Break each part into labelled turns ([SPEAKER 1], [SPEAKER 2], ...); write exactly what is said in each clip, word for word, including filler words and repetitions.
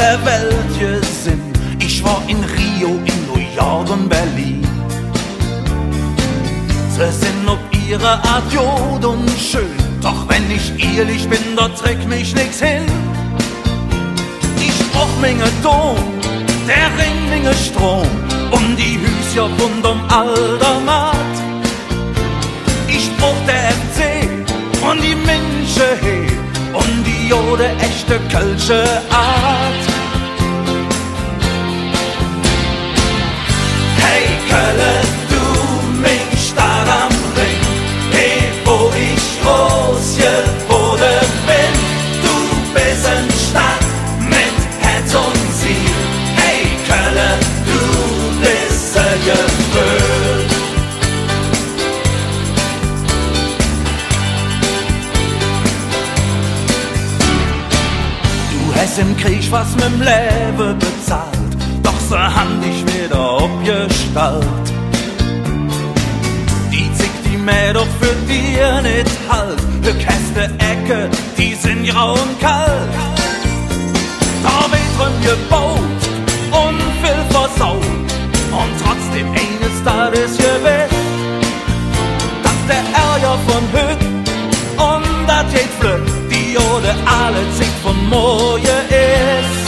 [SPEAKER 1] der Welt gesehen. Ich war in Rio, in New York und Berlin. Sie sind auf ihre Art jod und schön, doch wenn ich ehrlich bin, da trägt mich nix hin. Ich brauch Menge Dom, der Ring Menge Strom und die Hüsja rund um Aldermatt. Ich brauch der F C und die Minsche he und die jode echte kölsche Art. Hey Kölle, du mein Stadt am Ring, hey wo ich groß geworden bin, du bist eine Stadt mit Herz und Ziel. Hey Kölle, du bist ein Gefühl. Du hast im Krieg was mit'm Leben bezahlt, doch so haben dich wieder abgestalt. Die Zick, die mehr doch für dir nicht halt, für Käste Ecke, die sind grau und kalt. Da wird drin gebaut und viel versaut und trotzdem eines Tages gewiss, dass der Ärger von Hüt und das geht flütt, die Jode alle Zick von Moje ist.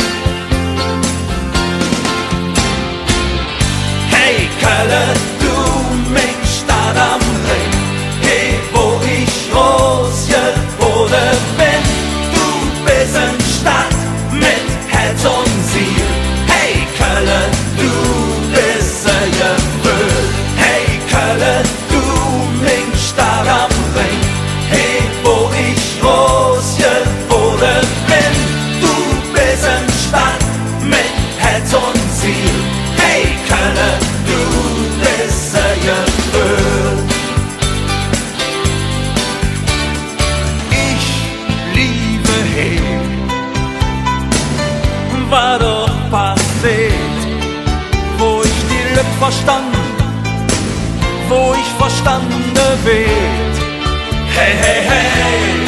[SPEAKER 1] Hey Kölle, du mein Stadt am Ring, hey wo ich groß geworden bin, du bist eine Stadt mit Herz und Ziel. Hey Kölle, du bist ein Gefühl. Hey Kölle, du mein Stadt am Ring, hey wo ich groß geworden bin, du bist eine Stadt mit Herz und Ziel. Hey Kölle, du bist ein Gefühl. Ich liebe he, war doch passiert, wo ich die Lück verstanden, wo ich verstanden wird. Hey, hey, hey.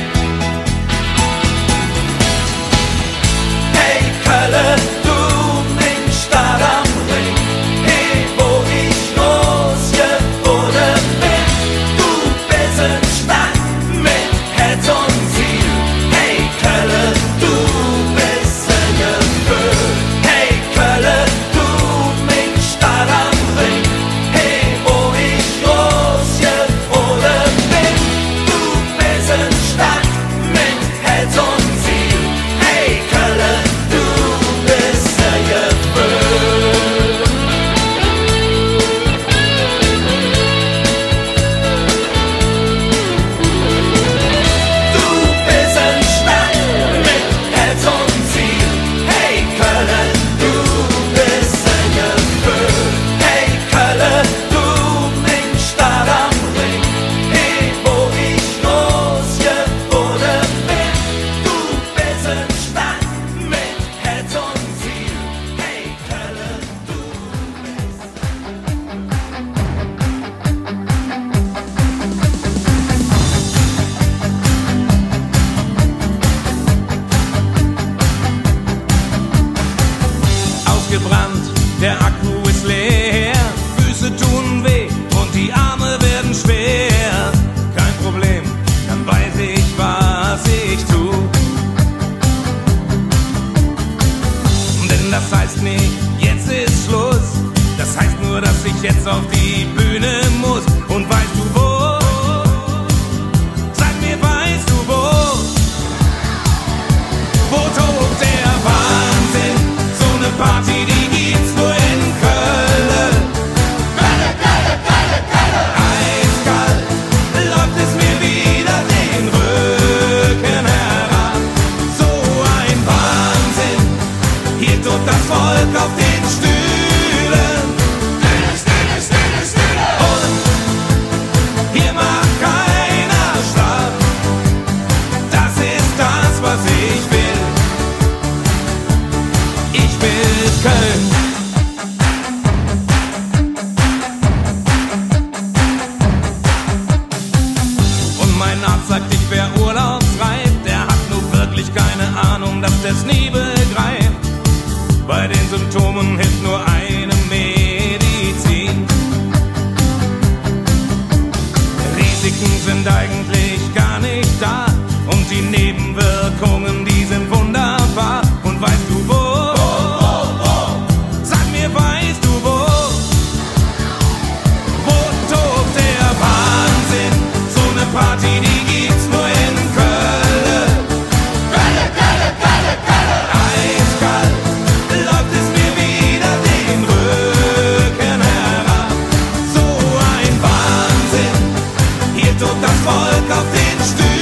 [SPEAKER 1] Hey Kölle, du mein Stadt am Ring, hey wo ich groß geworden bin, du bist eine Stadt mit Herz und Ziel. Hey Kölle, du bist ein Gefühl. Hey Kölle, du mein Stadt am Ring, hey wo ich groß geworden bin, du bist eine Stadt mit Herz und Ziel. Hey Kölle, du bist ein Gefühl. Du bist eine Stadt mit Herz und Ziel. Hey Kölle, du bist ein Gefühl. Hey Kölle, du mein Stadt am Ring, hey wo ich groß geworden bin, du bist eine Stadt mit Herz und Ziel. Hey Kölle, du
[SPEAKER 2] Ausgebrannt, der Akku ist leer, Füße tun weh und die Arme werden schwer. Kein Problem, dann weiß ich, was ich tu. Denn das heißt nicht, jetzt ist Schluss, das heißt nur, dass ich jetzt auf die Bühne muss. Und weißt du wo? Sag mir, weißt du wo? Wo tobt der Wahnsinn? So eine Party, die gibt's nur in Köln. Kölle, Kölle, Kölle, Kölle. Eiskalt läuft es mir wieder den Rücken herab. So ein Wahnsinn, hier tobt das Volk auf den Stühlen. Stille, Stille, Stille, Stille. Und hier macht keiner Stadt. Das ist das, was ich will. Ich will Köln. Und mein Arzt sagt, ich wär urlaubsreif. Der hat nur wirklich keine Ahnung, dass der's nie begreift. Symptomen hilft nur eine Medizin. Risiken sind eigentlich gar nicht da und die Nebenwirkungen, die sind wunderbar. Und weißt du wo? Sag mir, weißt du wo? Wo tobt der Wahnsinn? So eine Party, die gibt's nur in Köln. Köln, Köln, Köln, Köln. Eiskalt läuft es mir wieder den Rücken herab. So ein Wahnsinn, hier tobt das Volk auf den Stühlen.